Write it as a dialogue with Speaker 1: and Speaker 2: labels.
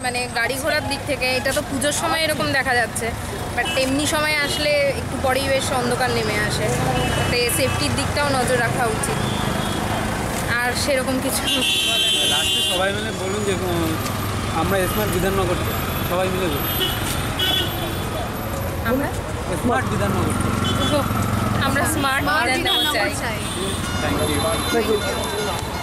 Speaker 1: মানে গাড়ি ঘোড়ার দিক থেকে এটা তো পুজোর সময় এরকম দেখা যাচ্ছে, বাট এমনি সময় আসলে একটু পরেই বেশ অন্ধকার নেমে আসে, তাতে সেফটির দিকটাও নজর রাখা উচিত। আর সেরকম কিছু
Speaker 2: লাস্টে সবাই মিলে বলুন যে আমরা স্মার্ট বিধাননগর সবাই মিলে বলুন,
Speaker 1: আমরা
Speaker 2: স্মার্ট বিধাননগর।
Speaker 1: আমরা স্মার্ট চাই।
Speaker 2: Thank you.